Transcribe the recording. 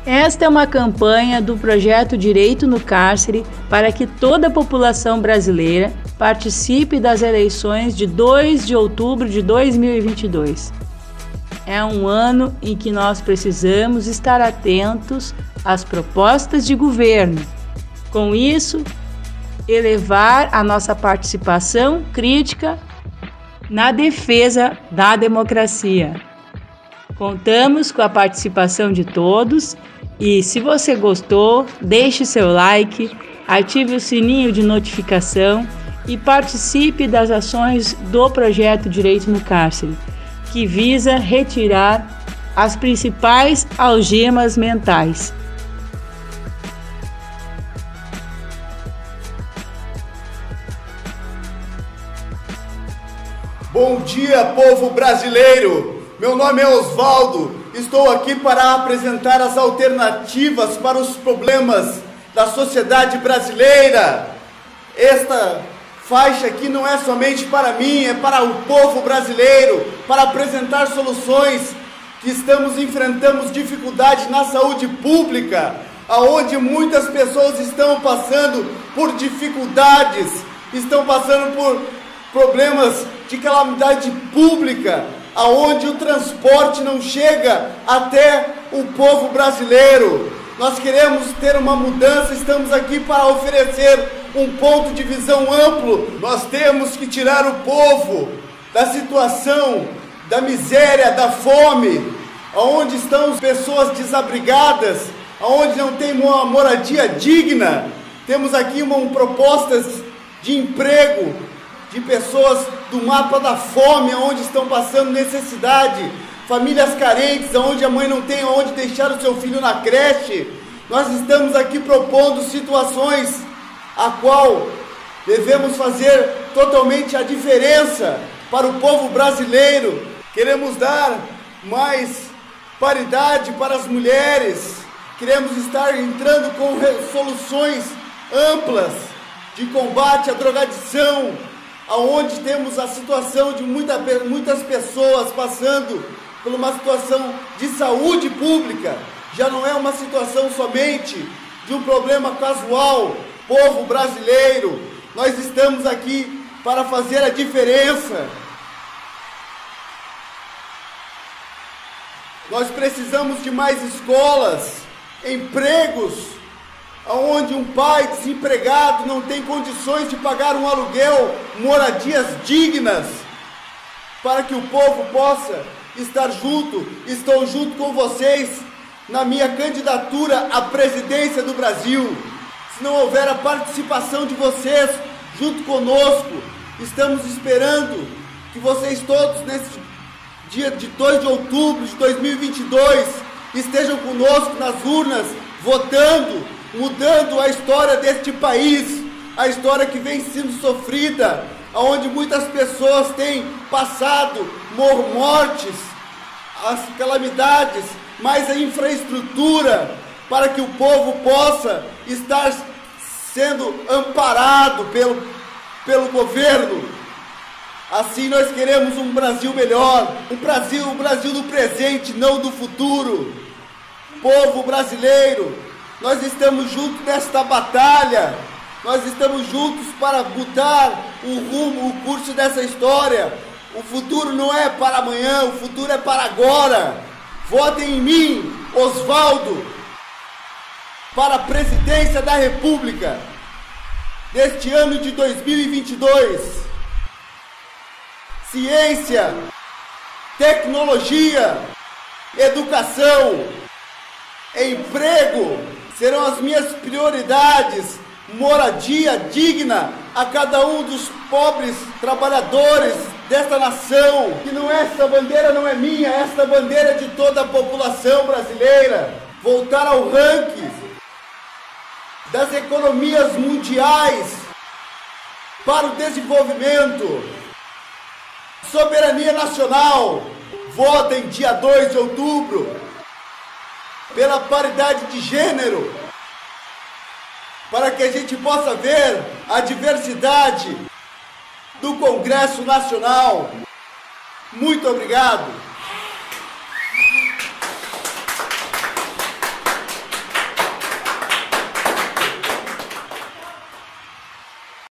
Esta é uma campanha do projeto Direito no Cárcere para que toda a população brasileira participe das eleições de 2 de outubro de 2022. É um ano em que nós precisamos estar atentos às propostas de governo. Com isso, elevar a nossa participação crítica na defesa da democracia. Contamos com a participação de todos e, se você gostou, deixe seu like, ative o sininho de notificação e participe das ações do projeto Direito no Cárcere, que visa retirar as principais algemas mentais. Bom dia, povo brasileiro! Meu nome é Osvaldo, estou aqui para apresentar as alternativas para os problemas da sociedade brasileira. Esta faixa aqui não é somente para mim, é para o povo brasileiro, para apresentar soluções que enfrentamos dificuldades na saúde pública, aonde muitas pessoas estão passando por dificuldades, estão passando por problemas de calamidade pública, aonde o transporte não chega até o povo brasileiro. Nós queremos ter uma mudança, estamos aqui para oferecer um ponto de visão amplo. Nós temos que tirar o povo da situação da miséria, da fome, aonde estão pessoas desabrigadas, aonde não tem uma moradia digna. Temos aqui propostas de emprego de pessoas do mapa da fome, onde estão passando necessidade, famílias carentes, onde a mãe não tem onde deixar o seu filho na creche. Nós estamos aqui propondo situações a qual devemos fazer totalmente a diferença para o povo brasileiro. Queremos dar mais paridade para as mulheres, queremos estar entrando com soluções amplas de combate à drogadição, aonde temos a situação de muitas pessoas passando por uma situação de saúde pública. Já não é uma situação somente de um problema casual. Povo brasileiro, nós estamos aqui para fazer a diferença. Nós precisamos de mais escolas, empregos, onde um pai desempregado não tem condições de pagar um aluguel, moradias dignas, para que o povo possa estar junto. Estou junto com vocês na minha candidatura à presidência do Brasil. Se não houver a participação de vocês junto conosco, estamos esperando que vocês todos, nesse dia de 2 de outubro de 2022, estejam conosco nas urnas, votando, mudando a história deste país, a história que vem sendo sofrida, onde muitas pessoas têm passado mortes, as calamidades, mas a infraestrutura para que o povo possa estar sendo amparado pelo governo. Assim nós queremos um Brasil melhor, um Brasil do presente, não do futuro. Povo brasileiro, nós estamos juntos nesta batalha, nós estamos juntos para mudar o rumo, o curso dessa história. O futuro não é para amanhã, o futuro é para agora. Votem em mim, Osvaldo, para a presidência da República deste ano de 2022. Ciência, tecnologia, educação, emprego serão as minhas prioridades. Moradia digna a cada um dos pobres trabalhadores desta nação. Que não, esta bandeira não é minha, esta bandeira é de toda a população brasileira. Voltar ao ranking das economias mundiais para o desenvolvimento. Soberania nacional. Votem dia 2 de outubro pela paridade de gênero, para que a gente possa ver a diversidade do Congresso Nacional. Muito obrigado.